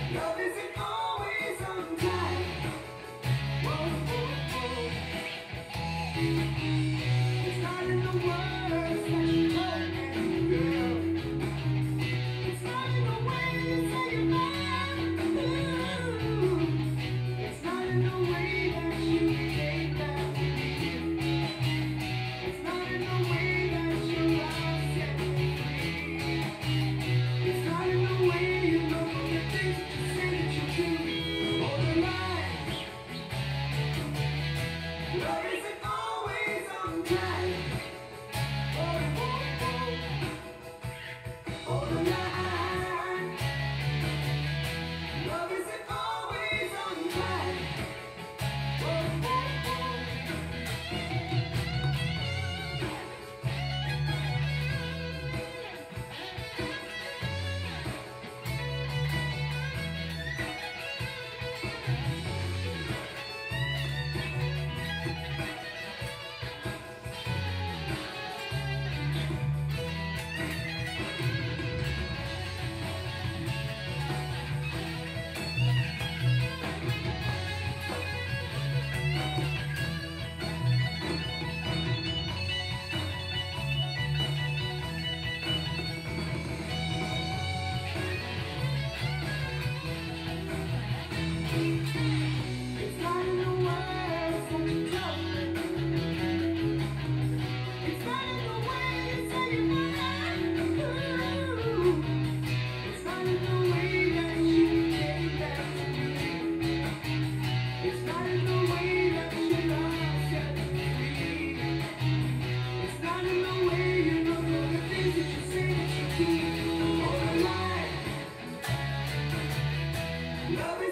Love isn't always on time. Whoa, whoa, whoa. It's not in the words that you told me, girl. It's not in the way you say your mind. Ooh. It's not in the way that you take that to me. It's not in the way that your eyes set me free. It's not in the way you look at the things that you say that you do. All the lies. Love isn't always on time. Oh, oh, oh. All the lies. Love isn't always on time. Oh, oh, oh. It's not in the words that you tell me. It's not in the way you say your mind. Ooh. It's not in the way that you take that to me. It's not in the way that your love set me free. It's not in the way you look at the things that you say that you do. All the lies. Love is